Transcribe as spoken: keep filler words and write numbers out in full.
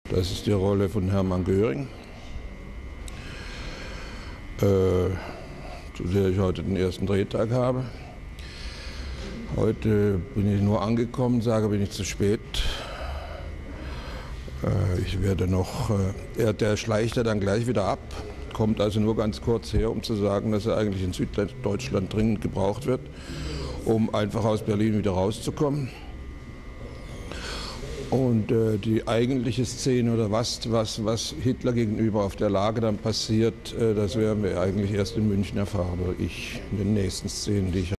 Das ist die Rolle von Hermann Göring, äh, zu der ich heute den ersten Drehtag habe. Heute bin ich nur angekommen, sage, bin ich zu spät. Äh, ich werde noch, äh, er, der schleicht ja dann gleich wieder ab, kommt also nur ganz kurz her, um zu sagen, dass er eigentlich in Süddeutschland dringend gebraucht wird, um einfach aus Berlin wieder rauszukommen. Und äh, die eigentliche Szene oder was, was, was Hitler gegenüber auf der Lage dann passiert, äh, das werden wir eigentlich erst in München erfahren, oder ich, in den nächsten Szenen, die ich